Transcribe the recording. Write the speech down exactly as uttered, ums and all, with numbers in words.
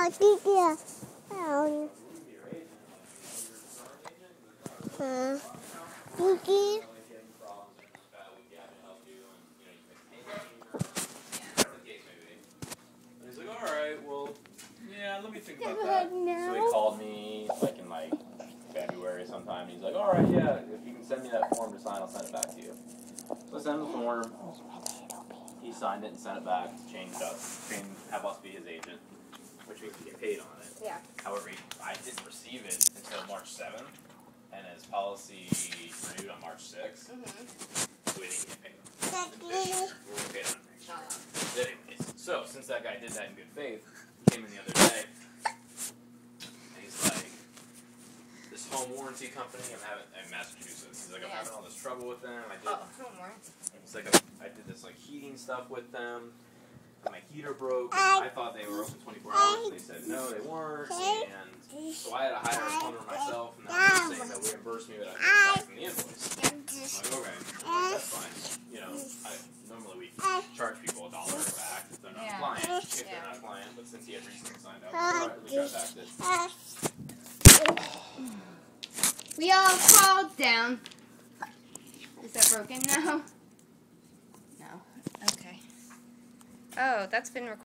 Kiki. Um, uh, Kiki. He's like, all right, well, yeah, let me think about that. So he called me like in like February sometime. He's like, all right, yeah, if you can send me that form to sign, I'll send it back to you. So I sent him the form. He signed it and sent it back. Changed us, changed, have us be his agent, which means we get paid on it. Yeah. However, I didn't receive it until March seventh, and his policy renewed on March sixth. Mm-hmm. So we didn't get paid. We'll get paid on it next year. Anyways, so since that guy did that in good faith, he came in the other day, and he's like, this home warranty company, I'm having in Massachusetts. He's like, I'm Yeah. having all this trouble with them. I did. Oh, home warranty. It's like a, I did this like heating stuff with them. And my heater broke. And I thought they were open twenty-four hours. They said no, they weren't. And so I had to hire a plumber myself. And then they were saying they'll reimburse me, but I get back from the invoice. I'm like, okay, I'm like, that's fine. You know, I, normally we charge people a dollar back if they're not Yeah. a client. If Yeah. they're not a client, but since he had recently signed up, all right, we got back this. We all called down. Is that broken now? No. Okay. Oh, that's been recorded.